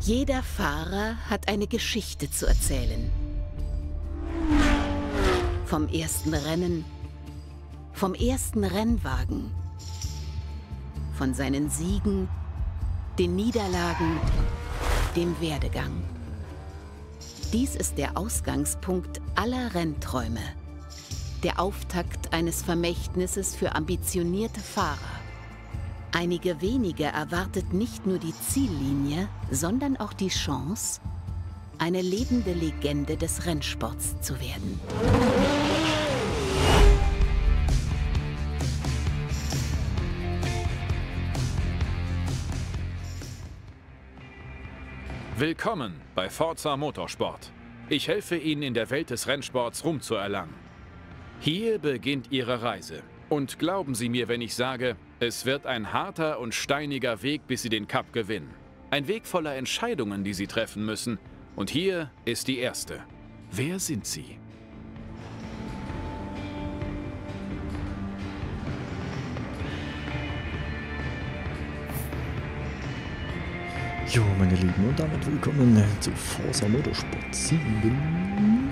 Jeder Fahrer hat eine Geschichte zu erzählen. Vom ersten Rennen, vom ersten Rennwagen, von seinen Siegen, den Niederlagen, dem Werdegang. Dies ist der Ausgangspunkt aller Rennträume. Der Auftakt eines Vermächtnisses für ambitionierte Fahrer. Einige wenige erwartet nicht nur die Ziellinie, sondern auch die Chance, eine lebende Legende des Rennsports zu werden. Willkommen bei Forza Motorsport. Ich helfe Ihnen in der Welt des Rennsports Ruhm zu erlangen. Hier beginnt Ihre Reise. Und glauben Sie mir, wenn ich sage, es wird ein harter und steiniger Weg, bis Sie den Cup gewinnen. Ein Weg voller Entscheidungen, die Sie treffen müssen. Und hier ist die erste. Wer sind Sie? Jo, meine Lieben, und damit willkommen zu Forza Motorsport 7.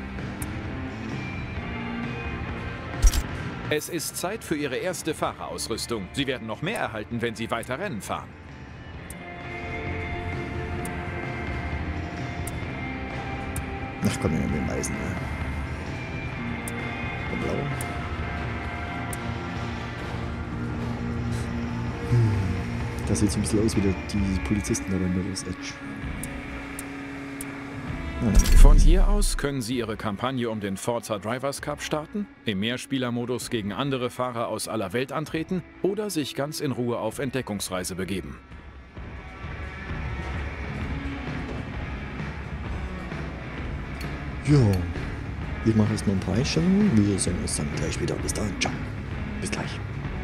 Es ist Zeit für Ihre erste Fahrerausrüstung. Sie werden noch mehr erhalten, wenn Sie weiter Rennen fahren. Ach komm, wir nehmen Eisen. Der Blau. Das sieht so ein bisschen aus wie die Polizisten da bei Mirror's Edge. Von hier aus können Sie Ihre Kampagne um den Forza Drivers Cup starten, im Mehrspielermodus gegen andere Fahrer aus aller Welt antreten oder sich ganz in Ruhe auf Entdeckungsreise begeben. Jo, ich mache erstmal ein paar Einstellungen. Wir sehen uns dann gleich wieder. Bis dann. Ciao. Bis gleich.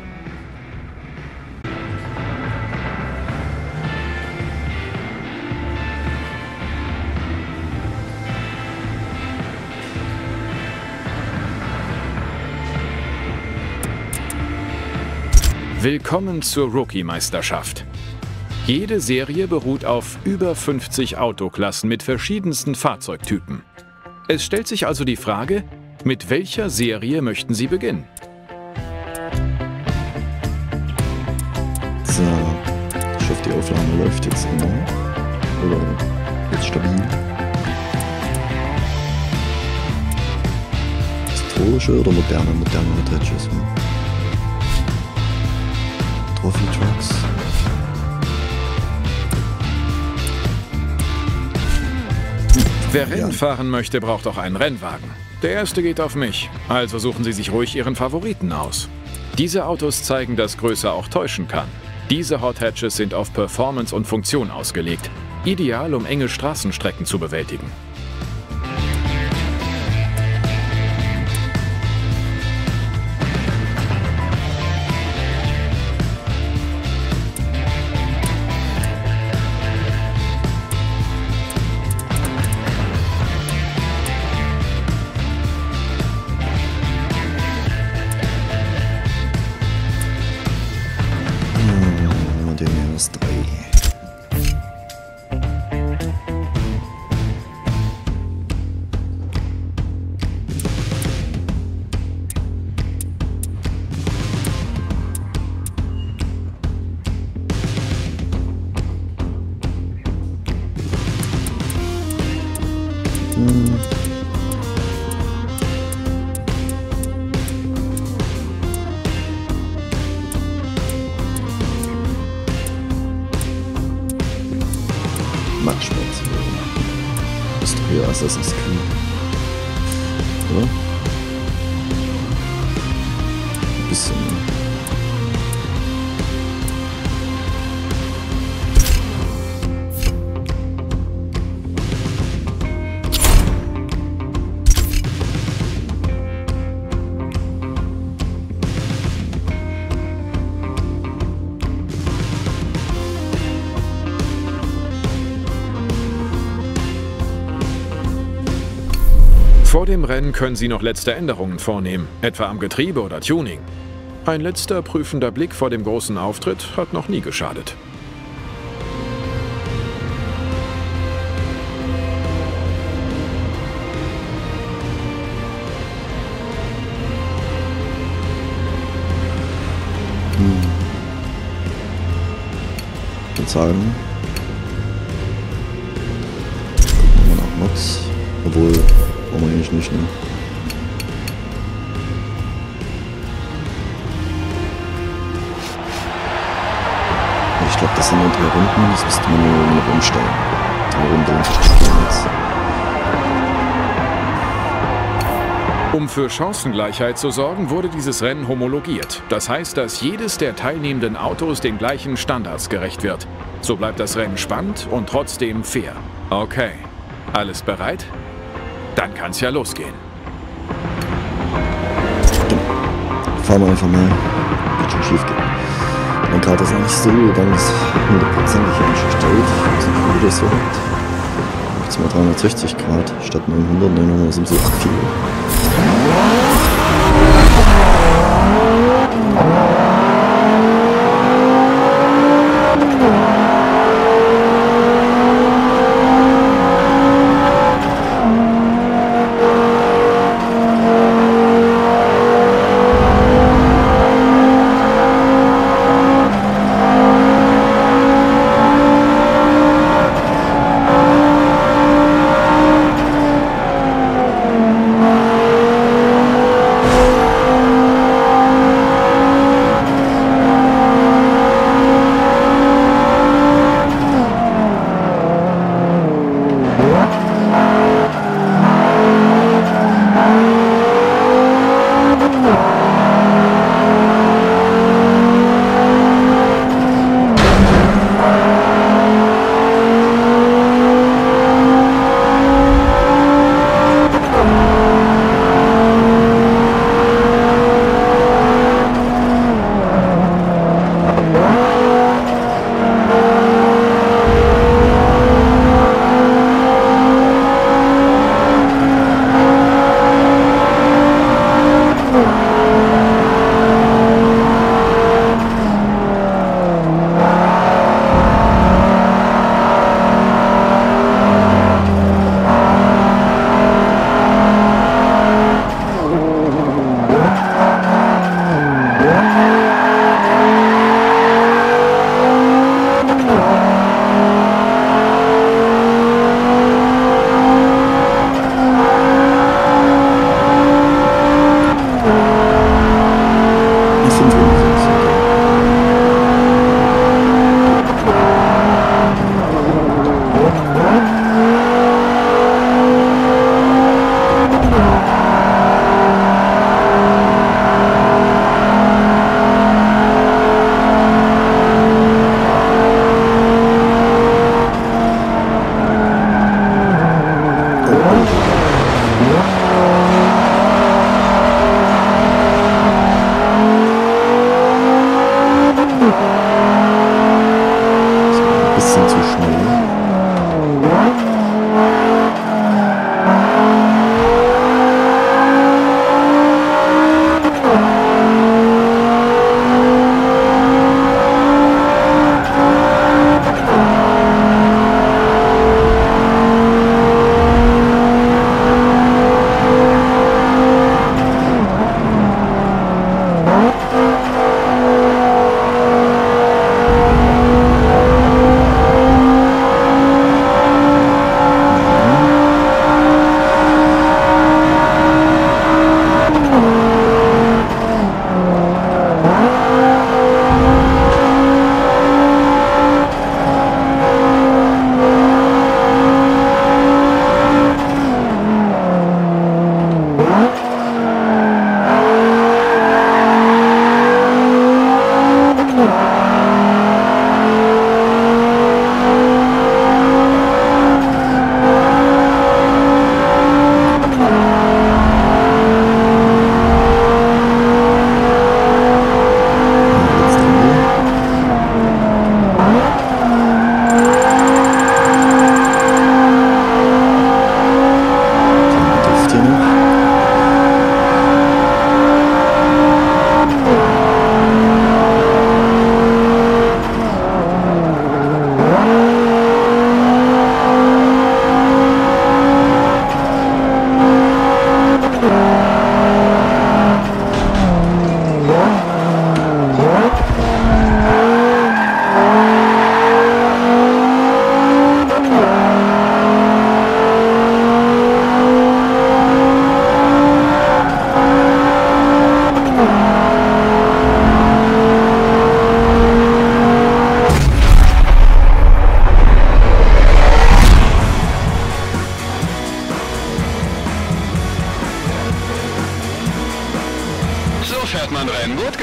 Willkommen zur Rookie-Meisterschaft. Jede Serie beruht auf über 50 Autoklassen mit verschiedensten Fahrzeugtypen. Es stellt sich also die Frage, mit welcher Serie möchten Sie beginnen? So, ich hoffe, die Aufnahme läuft jetzt immer. Oder jetzt stabil. Historische oder moderne Hedges? Trophy Trucks. Wer Rennen fahren möchte, braucht auch einen Rennwagen. Der erste geht auf mich, also suchen Sie sich ruhig Ihren Favoriten aus. Diese Autos zeigen, dass Größe auch täuschen kann. Diese Hot Hatches sind auf Performance und Funktion ausgelegt. Ideal, um enge Straßenstrecken zu bewältigen. Macht Spaß. Ist doch hier Assassin's Creed. Oder? Ein bisschen. Vor dem Rennen können Sie noch letzte Änderungen vornehmen, etwa am Getriebe oder Tuning. Ein letzter prüfender Blick vor dem großen Auftritt hat noch nie geschadet. Ich würde sagen. Gucken wir mal nach Max. Obwohl, brauchen wir eigentlich nicht, ne? Ich glaube, das sind nur 3 Runden, das müsste man nur umstellen. 3 Runden jetzt. Um für Chancengleichheit zu sorgen, wurde dieses Rennen homologiert. Das heißt, dass jedes der teilnehmenden Autos den gleichen Standards gerecht wird. So bleibt das Rennen spannend und trotzdem fair. Okay, alles bereit? Dann kann's ja losgehen. Fahren wir einfach mal. Wird schon schief gehen. Mein Karte ist noch nicht so ganz 100%ig eingestellt. Ich weiß nicht, wie das so hat. Jetzt mal 360 Grad statt 900, 978 Kilo.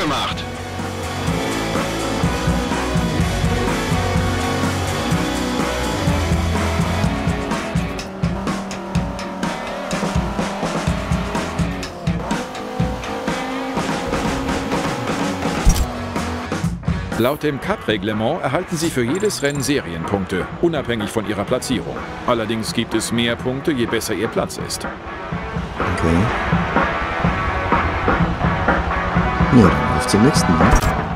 gemacht. Laut dem Cup-Reglement erhalten Sie für jedes Rennen Serienpunkte, unabhängig von Ihrer Platzierung. Allerdings gibt es mehr Punkte, je besser Ihr Platz ist. Okay. Ja, dann auf zum nächsten, ne?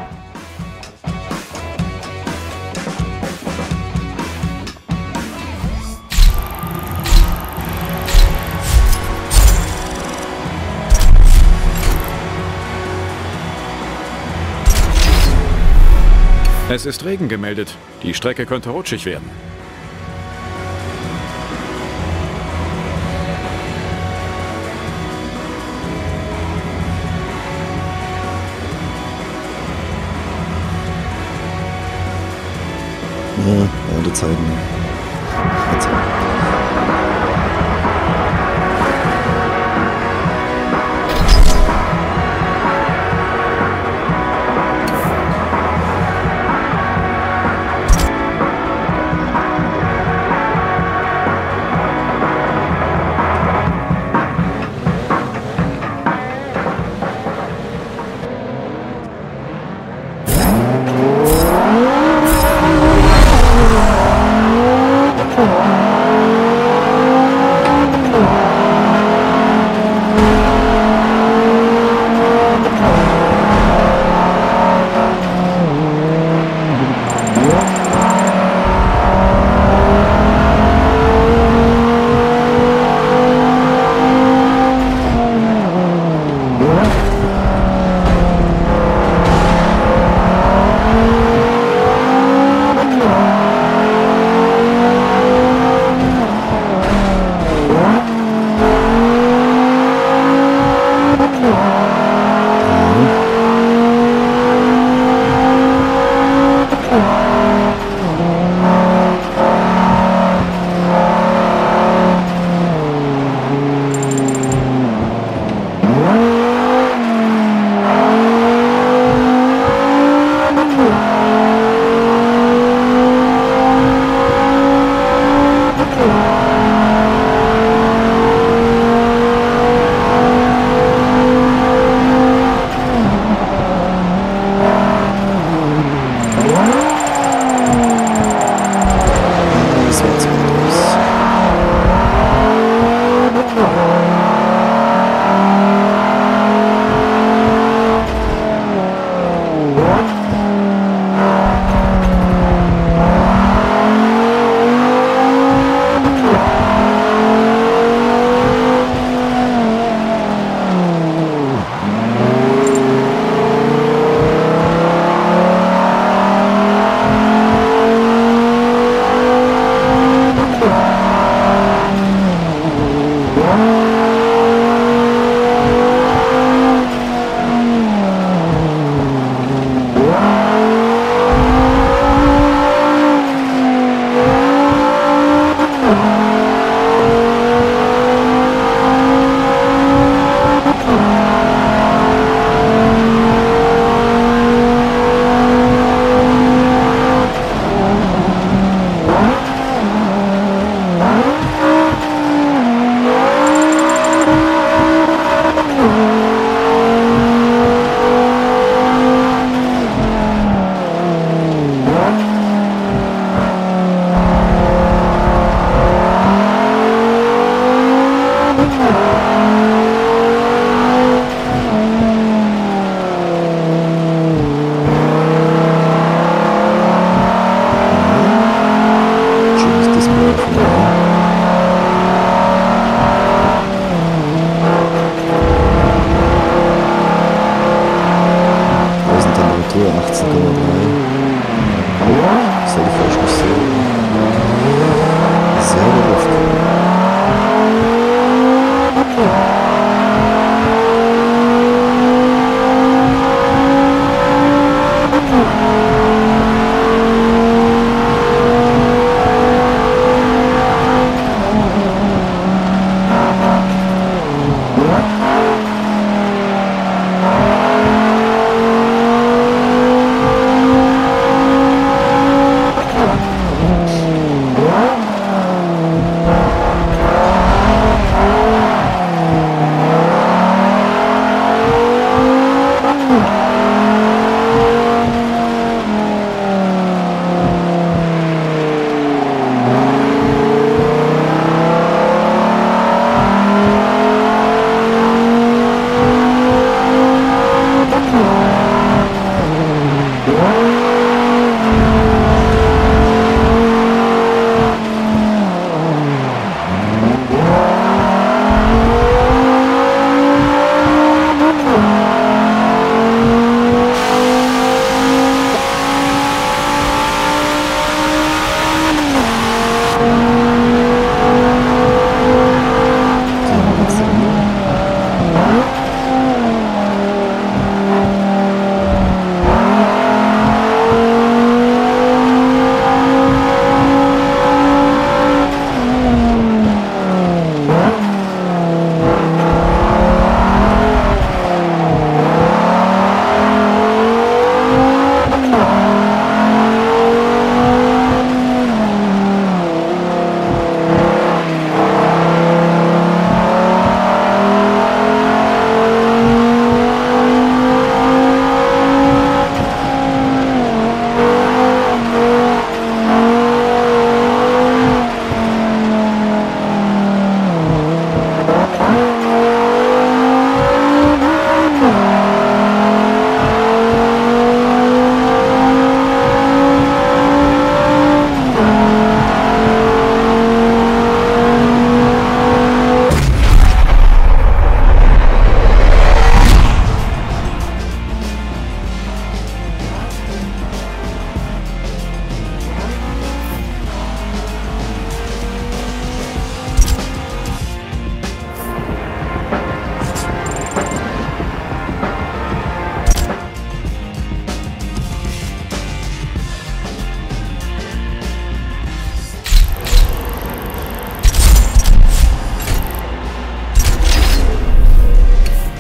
Es ist Regen gemeldet. Die Strecke könnte rutschig werden. Ja, beide Zeiten.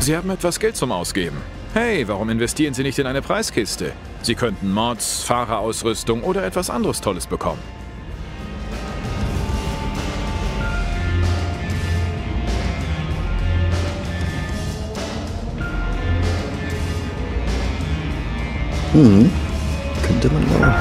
Sie haben etwas Geld zum Ausgeben. Hey, warum investieren Sie nicht in eine Preiskiste? Sie könnten Mods, Fahrerausrüstung oder etwas anderes Tolles bekommen. Könnte man mal.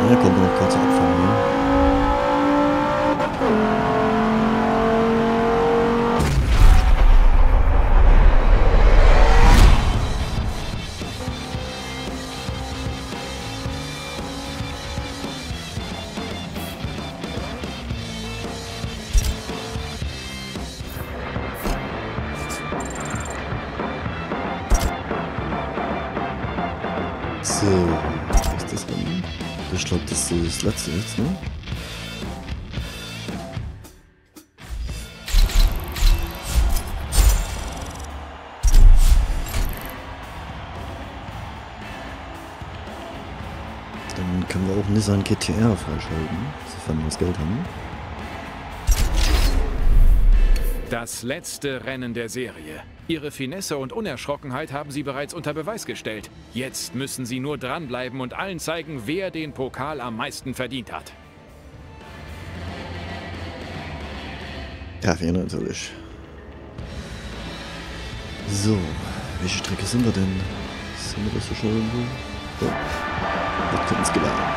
Ja, kommt noch kurz abfahren, ne? So, was ist das denn? Ich glaube, das ist das letzte jetzt, ne? Dann können wir auch Nissan GT-R freischalten, sofern wir das Geld haben. Das letzte Rennen der Serie. Ihre Finesse und Unerschrockenheit haben Sie bereits unter Beweis gestellt. Jetzt müssen Sie nur dranbleiben und allen zeigen, wer den Pokal am meisten verdient hat. Ja, wir natürlich. So, welche Strecke sind wir denn? Sind wir das so schon irgendwo? Ja. Wird uns geladen.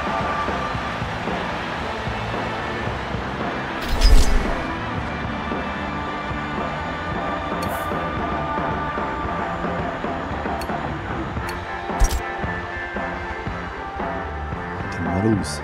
Dann mal los.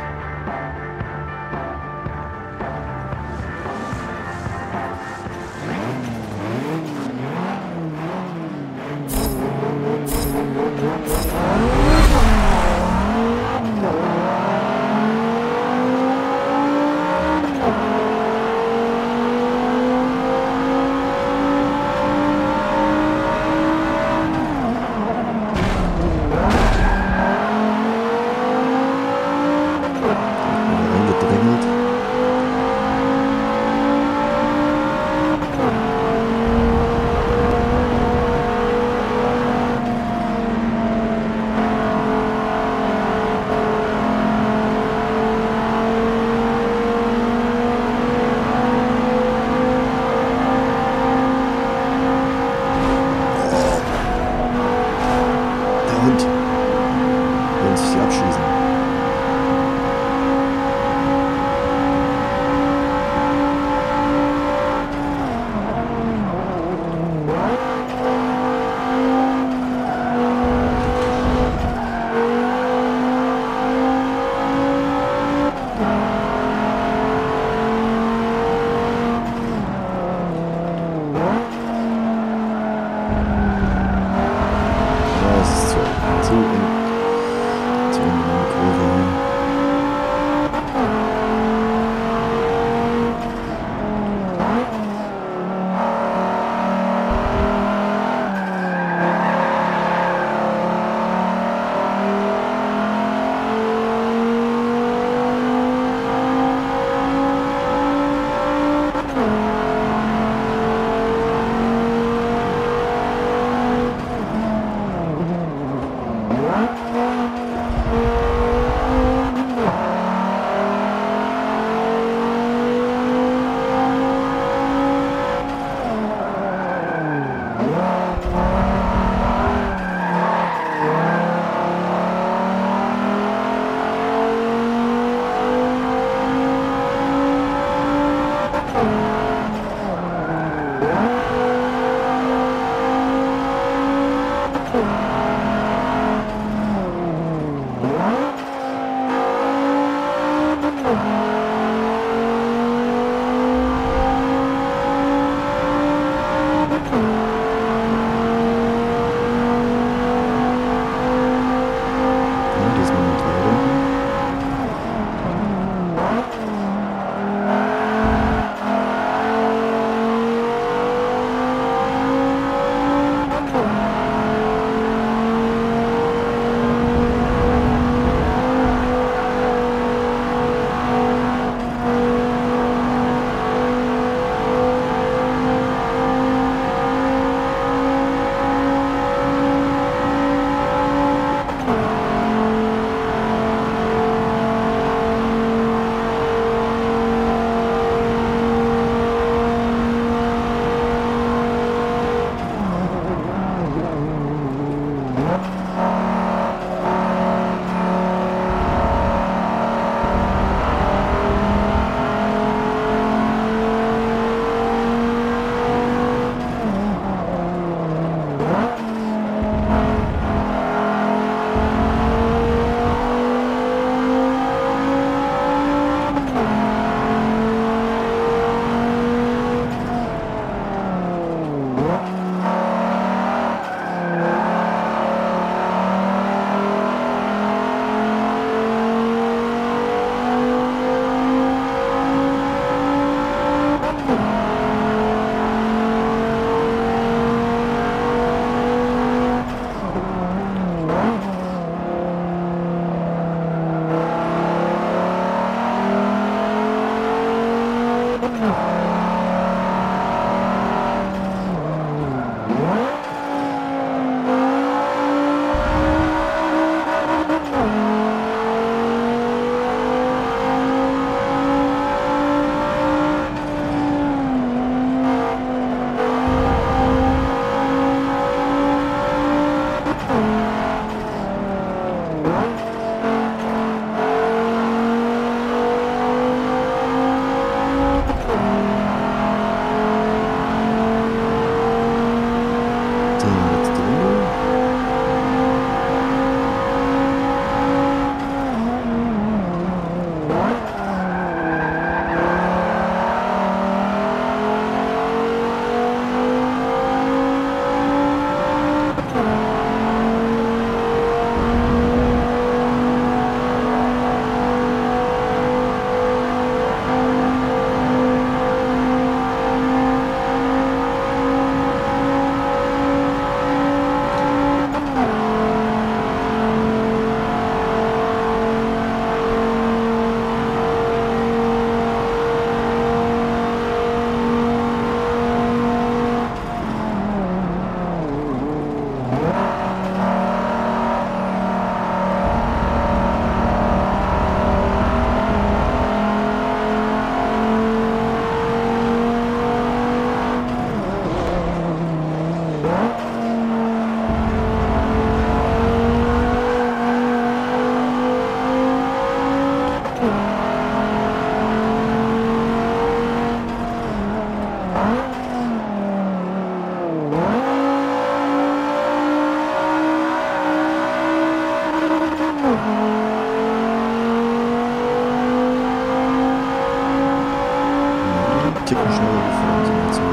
Ticken schneller gefahren sind jetzt.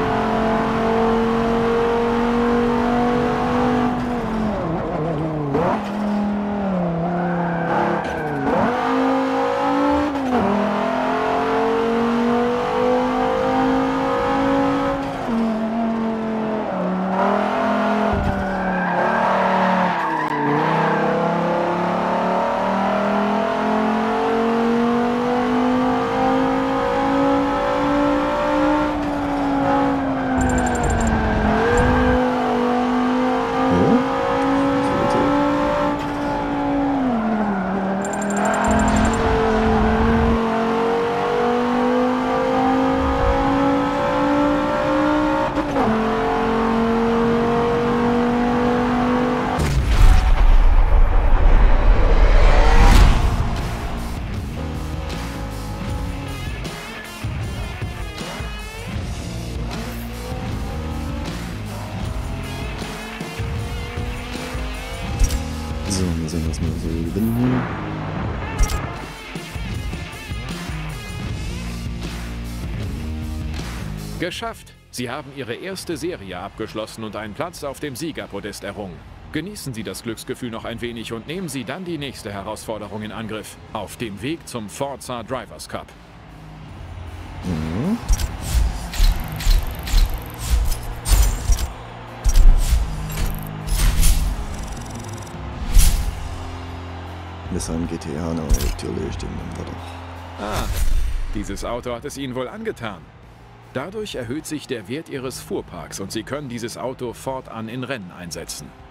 So, mal sehen, was wir so gewinnen hier. Geschafft! Sie haben Ihre erste Serie abgeschlossen und einen Platz auf dem Siegerpodest errungen. Genießen Sie das Glücksgefühl noch ein wenig und nehmen Sie dann die nächste Herausforderung in Angriff. Auf dem Weg zum Forza Drivers Cup. Mhm. Nissan GTA natürlich, den nehmen wir doch. Ah, dieses Auto hat es Ihnen wohl angetan. Dadurch erhöht sich der Wert Ihres Fuhrparks und Sie können dieses Auto fortan in Rennen einsetzen.